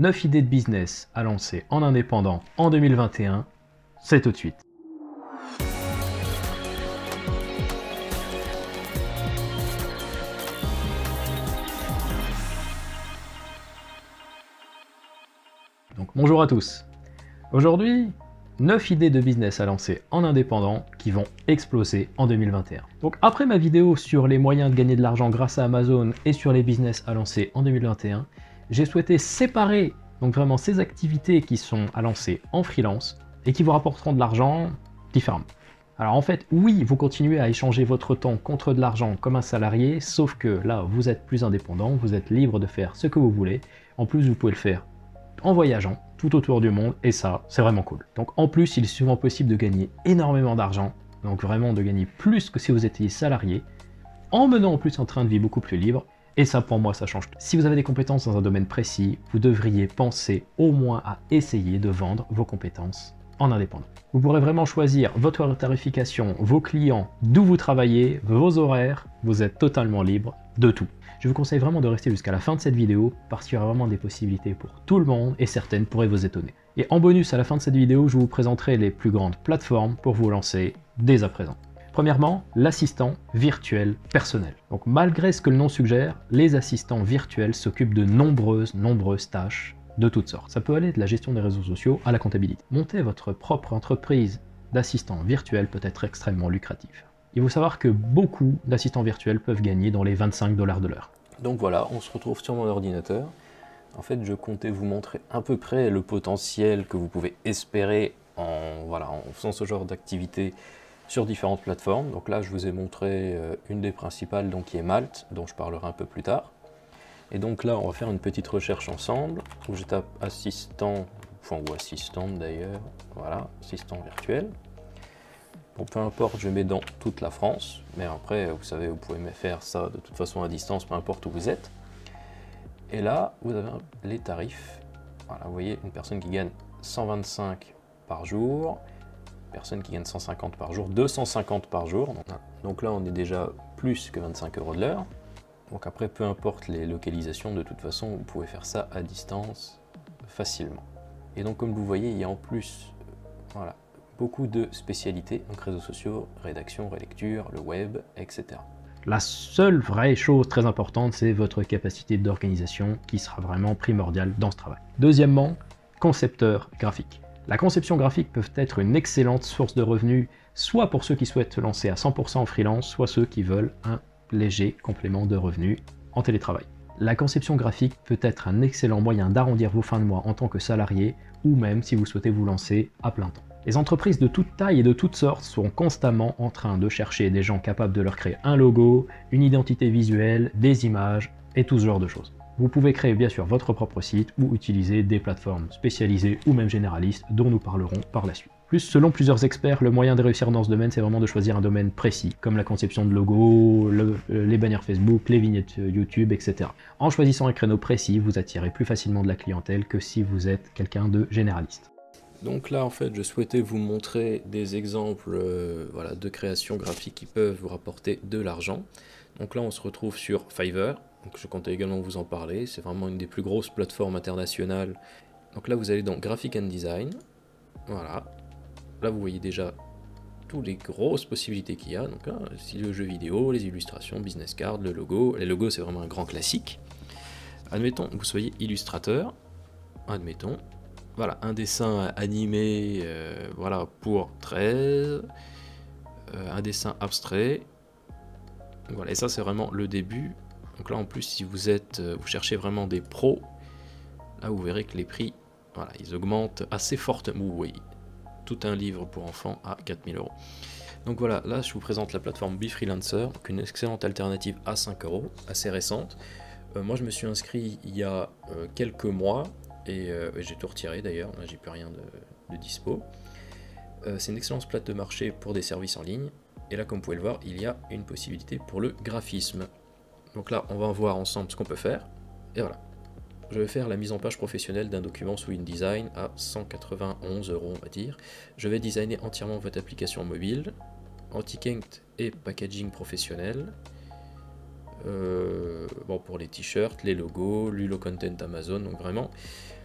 9 idées de business à lancer en indépendant en 2021, c'est tout de suite. Donc bonjour à tous. Aujourd'hui, 9 idées de business à lancer en indépendant qui vont exploser en 2021. Donc après ma vidéo sur les moyens de gagner de l'argent grâce à Amazon et sur les business à lancer en 2021, j'ai souhaité séparer donc vraiment ces activités qui sont à lancer en freelance et qui vous rapporteront de l'argent différemment. Alors en fait, oui, vous continuez à échanger votre temps contre de l'argent comme un salarié, sauf que là, vous êtes plus indépendant, vous êtes libre de faire ce que vous voulez. En plus, vous pouvez le faire en voyageant tout autour du monde, et ça, c'est vraiment cool. Donc en plus, il est souvent possible de gagner énormément d'argent, donc vraiment de gagner plus que si vous étiez salarié, en menant en plus un train de vie beaucoup plus libre, et ça pour moi, ça change tout. Si vous avez des compétences dans un domaine précis, vous devriez penser au moins à essayer de vendre vos compétences en indépendant. Vous pourrez vraiment choisir votre tarification, vos clients, d'où vous travaillez, vos horaires, vous êtes totalement libre de tout. Je vous conseille vraiment de rester jusqu'à la fin de cette vidéo parce qu'il y aura vraiment des possibilités pour tout le monde et certaines pourraient vous étonner. Et en bonus à la fin de cette vidéo, je vous présenterai les plus grandes plateformes pour vous lancer dès à présent. Premièrement, l'assistant virtuel personnel. Donc malgré ce que le nom suggère, les assistants virtuels s'occupent de nombreuses tâches de toutes sortes. Ça peut aller de la gestion des réseaux sociaux à la comptabilité. Monter votre propre entreprise d'assistants virtuels peut être extrêmement lucratif. Il faut savoir que beaucoup d'assistants virtuels peuvent gagner dans les 25 $ de l'heure. Donc voilà, on se retrouve sur mon ordinateur. En fait, je comptais vous montrer à peu près le potentiel que vous pouvez espérer en faisant ce genre d'activité sur différentes plateformes. Donc là, je vous ai montré une des principales, donc qui est Malte, dont je parlerai un peu plus tard. Et donc là, on va faire une petite recherche ensemble, où je tape assistant, ou assistante d'ailleurs, voilà, assistant virtuel. Bon, peu importe, je mets dans toute la France, mais après, vous savez, vous pouvez faire ça de toute façon à distance, peu importe où vous êtes. Et là, vous avez les tarifs. Voilà, vous voyez, une personne qui gagne 125 par jour, une personne qui gagne 150 par jour, 250 par jour. Donc là, on est déjà plus que 25 € de l'heure. Donc après, peu importe les localisations, de toute façon, vous pouvez faire ça à distance facilement. Et donc, comme vous voyez, il y a en plus, voilà, beaucoup de spécialités, donc réseaux sociaux, rédaction, relecture, le web, etc. La seule vraie chose très importante, c'est votre capacité d'organisation qui sera vraiment primordiale dans ce travail. Deuxièmement, concepteur graphique. La conception graphique peut être une excellente source de revenus, soit pour ceux qui souhaitent se lancer à 100% en freelance, soit ceux qui veulent un léger complément de revenus en télétravail. La conception graphique peut être un excellent moyen d'arrondir vos fins de mois en tant que salarié, ou même si vous souhaitez vous lancer à plein temps. Les entreprises de toute taille et de toutes sortes sont constamment en train de chercher des gens capables de leur créer un logo, une identité visuelle, des images et tout ce genre de choses. Vous pouvez créer bien sûr votre propre site ou utiliser des plateformes spécialisées ou même généralistes dont nous parlerons par la suite. Selon plusieurs experts, le moyen de réussir dans ce domaine, c'est vraiment de choisir un domaine précis, comme la conception de logos, les bannières Facebook, les vignettes YouTube, etc. En choisissant un créneau précis, vous attirez plus facilement de la clientèle que si vous êtes quelqu'un de généraliste. Donc là, en fait, je souhaitais vous montrer des exemples de création graphique qui peuvent vous rapporter de l'argent. Donc là, on se retrouve sur Fiverr. Donc je comptais également vous en parler. C'est vraiment une des plus grosses plateformes internationales. Donc là, vous allez dans Graphic and Design. Voilà. Là, vous voyez déjà toutes les grosses possibilités qu'il y a. Donc là, le jeu vidéo, les illustrations, business card, le logo. Les logos, c'est vraiment un grand classique. Admettons que vous soyez illustrateur. Admettons. Voilà, un dessin animé pour 13, un dessin abstrait, voilà, et ça c'est vraiment le début. Donc là en plus, si vous cherchez vraiment des pros, là vous verrez que les prix, voilà, ils augmentent assez fortement. Oui, tout un livre pour enfants à 4000 €. Donc voilà, là je vous présente la plateforme BeFreelancer, donc une excellente alternative à 5 €, assez récente. Moi je me suis inscrit il y a quelques mois, et j'ai tout retiré d'ailleurs, là j'ai plus rien de dispo. C'est une excellente plate de marché pour des services en ligne, et là comme vous pouvez le voir, il y a une possibilité pour le graphisme. Donc là on va voir ensemble ce qu'on peut faire, et voilà. Je vais faire la mise en page professionnelle d'un document sous InDesign à 191 € on va dire. Je vais designer entièrement votre application mobile, anti-kinked et packaging professionnel. Bon, pour les t-shirts, les logos, l'ULO Content Amazon, donc vraiment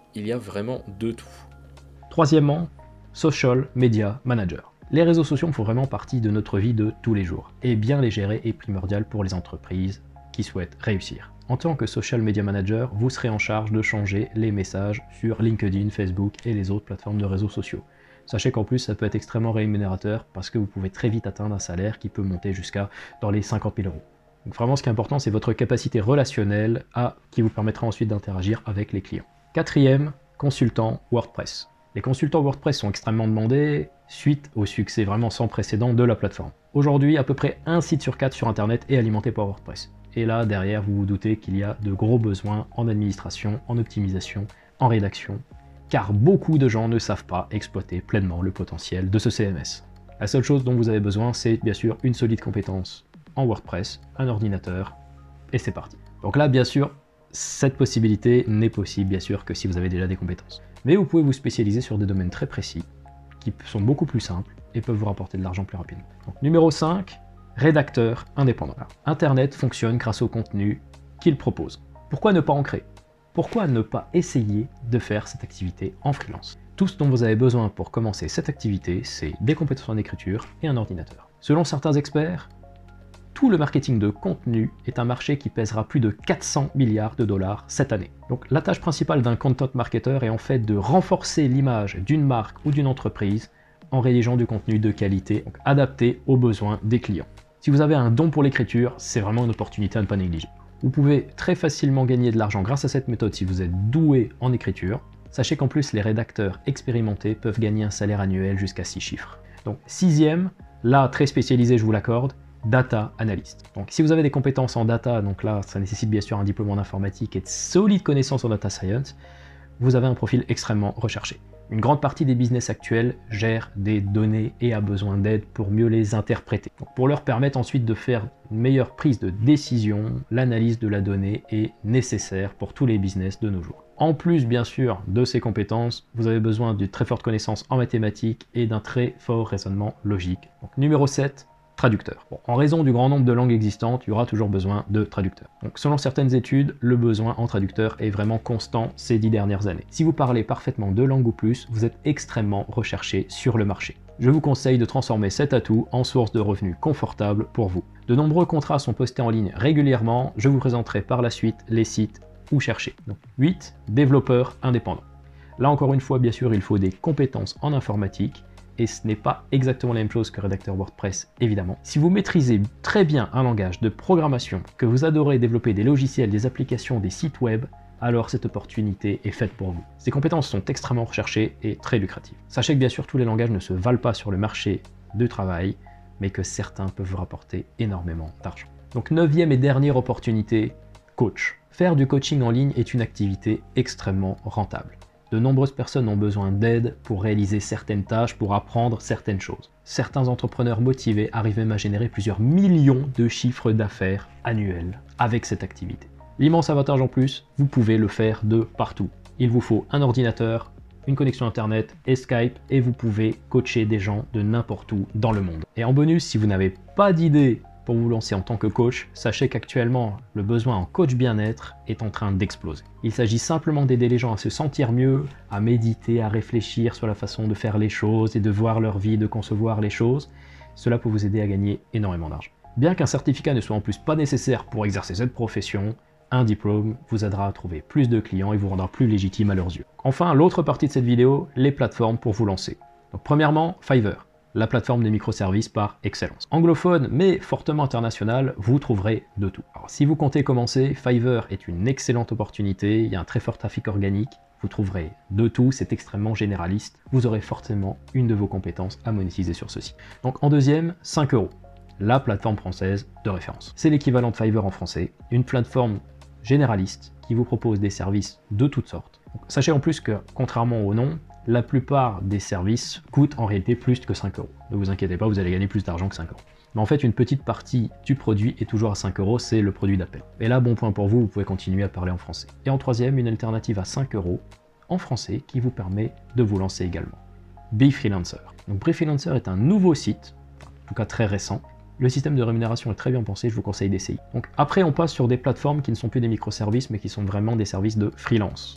il y a vraiment de tout. Troisièmement, Social Media Manager. Les réseaux sociaux font vraiment partie de notre vie de tous les jours, et bien les gérer est primordial pour les entreprises qui souhaitent réussir. En tant que Social Media Manager, vous serez en charge de changer les messages sur LinkedIn, Facebook et les autres plateformes de réseaux sociaux. Sachez qu'en plus, ça peut être extrêmement rémunérateur parce que vous pouvez très vite atteindre un salaire qui peut monter jusqu'à dans les 50 000 euros. Donc vraiment, ce qui est important, c'est votre capacité relationnelle qui vous permettra ensuite d'interagir avec les clients. Quatrième, consultant WordPress. Les consultants WordPress sont extrêmement demandés suite au succès vraiment sans précédent de la plateforme. Aujourd'hui, à peu près un site sur 4 sur Internet est alimenté par WordPress. Et là, derrière, vous vous doutez qu'il y a de gros besoins en administration, en optimisation, en rédaction, car beaucoup de gens ne savent pas exploiter pleinement le potentiel de ce CMS. La seule chose dont vous avez besoin, c'est bien sûr une solide compétence en WordPress, un ordinateur, et c'est parti. Donc là, bien sûr, cette possibilité n'est possible, bien sûr, que si vous avez déjà des compétences. Mais vous pouvez vous spécialiser sur des domaines très précis, qui sont beaucoup plus simples, et peuvent vous rapporter de l'argent plus rapidement. Donc, numéro 5, rédacteur indépendant. Alors, Internet fonctionne grâce au contenu qu'il propose. Pourquoi ne pas en créer? Pourquoi ne pas essayer de faire cette activité en freelance? Tout ce dont vous avez besoin pour commencer cette activité, c'est des compétences en écriture et un ordinateur. Selon certains experts, tout le marketing de contenu est un marché qui pèsera plus de 400 milliards de dollars cette année. Donc la tâche principale d'un content marketer est en fait de renforcer l'image d'une marque ou d'une entreprise en rédigeant du contenu de qualité, donc adapté aux besoins des clients. Si vous avez un don pour l'écriture, c'est vraiment une opportunité à ne pas négliger. Vous pouvez très facilement gagner de l'argent grâce à cette méthode si vous êtes doué en écriture. Sachez qu'en plus, les rédacteurs expérimentés peuvent gagner un salaire annuel jusqu'à 6 chiffres. Donc sixième, là très spécialisé, je vous l'accorde, data analyst. Donc si vous avez des compétences en data, donc là ça nécessite bien sûr un diplôme en informatique et de solides connaissances en data science, vous avez un profil extrêmement recherché. Une grande partie des business actuels gèrent des données et a besoin d'aide pour mieux les interpréter. Donc pour leur permettre ensuite de faire une meilleure prise de décision, l'analyse de la donnée est nécessaire pour tous les business de nos jours. En plus bien sûr de ces compétences, vous avez besoin d'une très forte connaissance en mathématiques et d'un très fort raisonnement logique. Donc numéro 7, traducteur. Bon, en raison du grand nombre de langues existantes, il y aura toujours besoin de traducteurs. Donc selon certaines études, le besoin en traducteur est vraiment constant ces 10 dernières années. Si vous parlez parfaitement 2 langues ou plus, vous êtes extrêmement recherché sur le marché. Je vous conseille de transformer cet atout en source de revenus confortable pour vous. De nombreux contrats sont postés en ligne régulièrement, je vous présenterai par la suite les sites où chercher. Donc 8, développeur indépendant. Là encore une fois, bien sûr, il faut des compétences en informatique, et ce n'est pas exactement la même chose que rédacteur WordPress, évidemment. Si vous maîtrisez très bien un langage de programmation, que vous adorez développer des logiciels, des applications, des sites web, alors cette opportunité est faite pour vous. Ces compétences sont extrêmement recherchées et très lucratives. Sachez que bien sûr tous les langages ne se valent pas sur le marché du travail, mais que certains peuvent vous rapporter énormément d'argent. Donc 9e et dernière opportunité, coach. Faire du coaching en ligne est une activité extrêmement rentable. De nombreuses personnes ont besoin d'aide pour réaliser certaines tâches, pour apprendre certaines choses. Certains entrepreneurs motivés arrivent même à générer plusieurs millions de chiffres d'affaires annuels avec cette activité. L'immense avantage en plus, vous pouvez le faire de partout. Il vous faut un ordinateur, une connexion internet et Skype et vous pouvez coacher des gens de n'importe où dans le monde. Et en bonus, si vous n'avez pas d'idée pour vous lancer en tant que coach, sachez qu'actuellement, le besoin en coach bien-être est en train d'exploser. Il s'agit simplement d'aider les gens à se sentir mieux, à méditer, à réfléchir sur la façon de faire les choses et de voir leur vie, de concevoir les choses. Cela peut vous aider à gagner énormément d'argent. Bien qu'un certificat ne soit en plus pas nécessaire pour exercer cette profession, un diplôme vous aidera à trouver plus de clients et vous rendra plus légitime à leurs yeux. Enfin, l'autre partie de cette vidéo, les plateformes pour vous lancer. Donc premièrement, Fiverr, la plateforme des microservices par excellence. Anglophone mais fortement international, vous trouverez de tout. Alors, si vous comptez commencer, Fiverr est une excellente opportunité, il y a un très fort trafic organique, vous trouverez de tout, c'est extrêmement généraliste, vous aurez forcément une de vos compétences à monétiser sur ceci. Donc en deuxième, 5 €, la plateforme française de référence. C'est l'équivalent de Fiverr en français, une plateforme généraliste qui vous propose des services de toutes sortes. Donc, sachez en plus que, contrairement au nom, la plupart des services coûtent en réalité plus que 5 €. Ne vous inquiétez pas, vous allez gagner plus d'argent que 5 €. Mais en fait, une petite partie du produit est toujours à 5 €, c'est le produit d'appel. Et là, bon point pour vous, vous pouvez continuer à parler en français. Et en troisième, une alternative à 5 € en français qui vous permet de vous lancer également. BeFreelancer. Donc BeFreelancer est un nouveau site, en tout cas très récent. Le système de rémunération est très bien pensé, je vous conseille d'essayer. Donc après, on passe sur des plateformes qui ne sont plus des microservices, mais qui sont vraiment des services de freelance.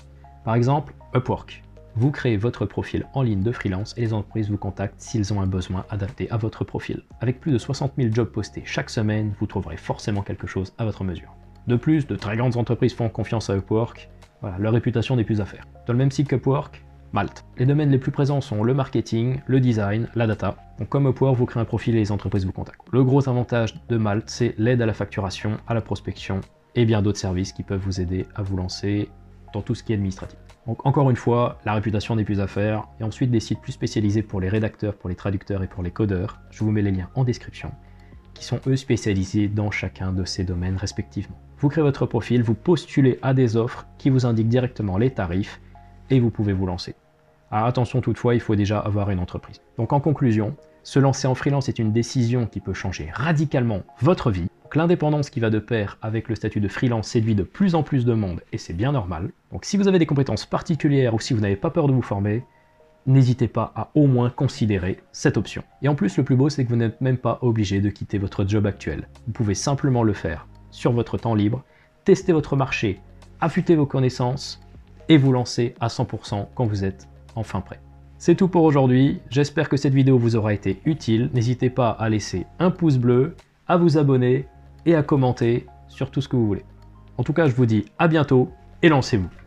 Par exemple, Upwork. Vous créez votre profil en ligne de freelance et les entreprises vous contactent s'ils ont un besoin adapté à votre profil. Avec plus de 60 000 jobs postés chaque semaine, vous trouverez forcément quelque chose à votre mesure. De plus, de très grandes entreprises font confiance à Upwork. Voilà, leur réputation n'est plus à faire. Dans le même site qu'Upwork, Malte. Les domaines les plus présents sont le marketing, le design, la data. Donc comme Upwork, vous créez un profil et les entreprises vous contactent. Le gros avantage de Malte, c'est l'aide à la facturation, à la prospection et bien d'autres services qui peuvent vous aider à vous lancer dans tout ce qui est administratif. Donc encore une fois, la réputation n'est plus à faire. Et ensuite des sites plus spécialisés pour les rédacteurs, pour les traducteurs et pour les codeurs. Je vous mets les liens en description, qui sont eux spécialisés dans chacun de ces domaines respectivement. Vous créez votre profil, vous postulez à des offres qui vous indiquent directement les tarifs et vous pouvez vous lancer. Alors attention toutefois, il faut déjà avoir une entreprise. Donc en conclusion, se lancer en freelance est une décision qui peut changer radicalement votre vie. L'indépendance qui va de pair avec le statut de freelance séduit de plus en plus de monde et c'est bien normal. Donc si vous avez des compétences particulières ou si vous n'avez pas peur de vous former, n'hésitez pas à au moins considérer cette option. Et en plus, le plus beau, c'est que vous n'êtes même pas obligé de quitter votre job actuel. Vous pouvez simplement le faire sur votre temps libre, tester votre marché, affûter vos connaissances et vous lancer à 100% quand vous êtes enfin prêt. C'est tout pour aujourd'hui. J'espère que cette vidéo vous aura été utile. N'hésitez pas à laisser un pouce bleu, à vous abonner et à commenter sur tout ce que vous voulez. En tout cas, je vous dis à bientôt et lancez-vous.